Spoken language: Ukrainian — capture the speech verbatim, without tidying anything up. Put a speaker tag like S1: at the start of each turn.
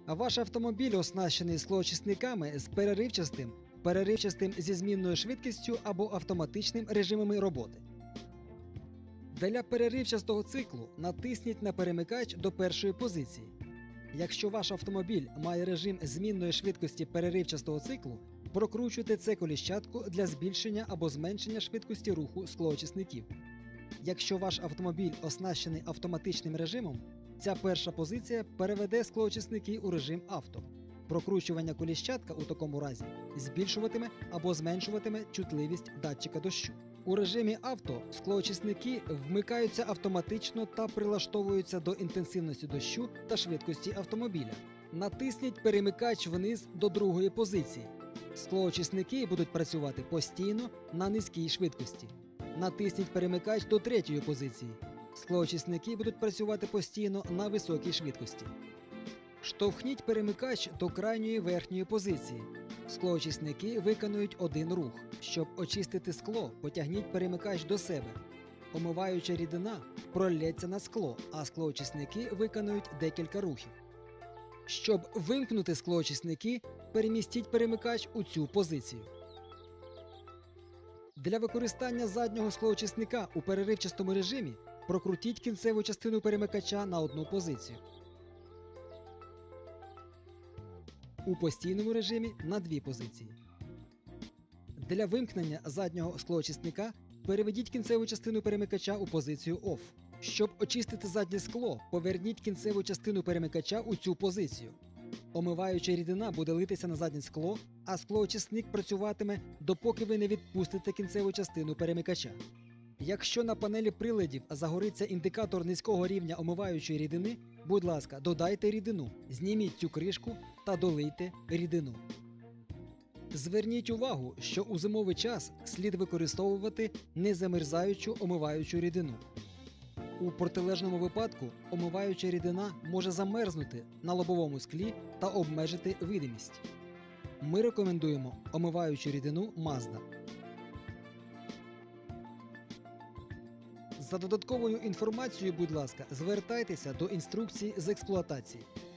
S1: А ваш автомобіль оснащений склоочисниками з переривчастим, переривчастим зі змінною швидкістю або автоматичним режимами роботи. Для переривчастого циклу натисніть на перемикач до першої позиції. Якщо ваш автомобіль має режим змінної швидкості переривчастого циклу, прокручуйте це коліщатку для збільшення або зменшення швидкості руху склоочисників. Якщо ваш автомобіль оснащений автоматичним режимом, ця перша позиція переведе склоочисники у режим авто. Прокручування коліщатка у такому разі збільшуватиме або зменшуватиме чутливість датчика дощу. У режимі авто склоочисники вмикаються автоматично та прилаштовуються до інтенсивності дощу та швидкості автомобіля. Натисніть перемикач вниз до другої позиції. Склоочисники будуть працювати постійно на низькій швидкості. Натисніть перемикач до третьої позиції. Склоочисники будуть працювати постійно на високій швидкості. Штовхніть перемикач до крайньої верхньої позиції. Склоочисники виконують один рух. Щоб очистити скло, потягніть перемикач до себе. Омиваюча рідина пролється на скло, а склоочисники виконують декілька рухів. Щоб вимкнути склоочисники, перемістіть перемикач у цю позицію. Для використання заднього склоочисника у переривчастому режимі прокрутіть кінцеву частину перемикача на одну позицію. У постійному режимі на дві позиції. Для вимкнення заднього склоочисника переведіть кінцеву частину перемикача у позицію оф. Щоб очистити заднє скло, поверніть кінцеву частину перемикача у цю позицію. Омиваюча рідина буде литися на заднє скло, а склоочисник працюватиме, допоки ви не відпустите кінцеву частину перемикача. Якщо на панелі приладів загориться індикатор низького рівня омиваючої рідини, будь ласка, додайте рідину, зніміть цю кришку та долийте рідину. Зверніть увагу, що у зимовий час слід використовувати незамерзаючу омиваючу рідину. У протилежному випадку омиваюча рідина може замерзнути на лобовому склі та обмежити видимість. Ми рекомендуємо омиваючу рідину Mazda. За додатковою інформацією, будь ласка, звертайтеся до інструкції з експлуатації.